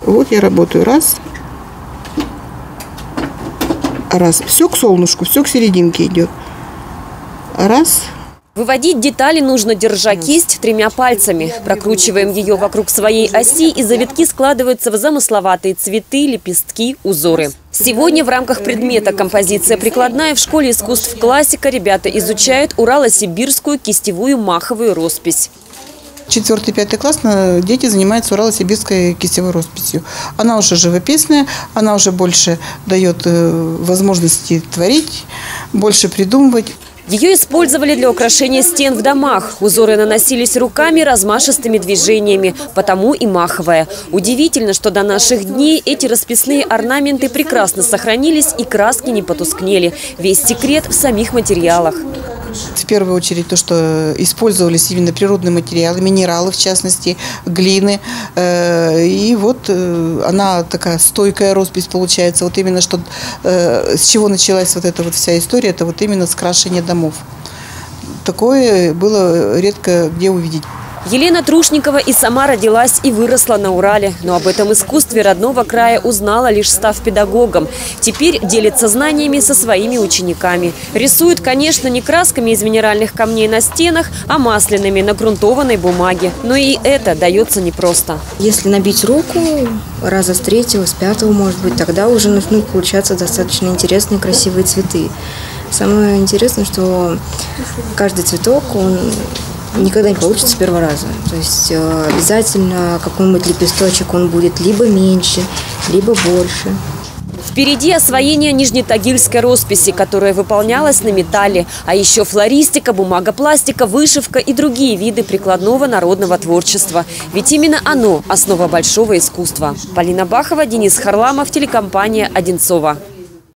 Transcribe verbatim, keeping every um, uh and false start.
Вот я работаю. Раз. Раз. Все к солнышку, все к серединке идет. Раз. Выводить детали нужно, держа кисть тремя пальцами. Прокручиваем ее вокруг своей оси, и завитки складываются в замысловатые цветы, лепестки, узоры. Сегодня в рамках предмета «Композиция прикладная» в школе искусств «Классика» ребята изучают урало-сибирскую кистевую маховую роспись. Четвертый, пятый класс дети занимаются урало-сибирской кистевой росписью. Она уже живописная, она уже больше дает возможности творить, больше придумывать. Ее использовали для украшения стен в домах. Узоры наносились руками размашистыми движениями, потому и маховая. Удивительно, что до наших дней эти расписные орнаменты прекрасно сохранились и краски не потускнели. Весь секрет в самих материалах. В первую очередь то, что использовались именно природные материалы, минералы, в частности, глины. И вот она такая стойкая роспись получается. Вот именно что, с чего началась вот эта вот вся история, это вот именно с крашения домов. Такое было редко где увидеть. Елена Трушникова и сама родилась и выросла на Урале. Но об этом искусстве родного края узнала, лишь став педагогом. Теперь делится знаниями со своими учениками. Рисует, конечно, не красками из минеральных камней на стенах, а масляными на грунтованной бумаге. Но и это дается непросто. Если набить руку раза с третьего, с пятого, может быть, тогда уже начнут получаться достаточно интересные, красивые цветы. Самое интересное, что каждый цветок, он никогда не получится с первого раза. То есть обязательно какой-нибудь лепесточек он будет либо меньше, либо больше. Впереди освоение нижнетагильской росписи, которая выполнялась на металле. А еще флористика, бумагопластика, вышивка и другие виды прикладного народного творчества. Ведь именно оно – основа большого искусства. Полина Бахова, Денис Харламов, телекомпания «Одинцово».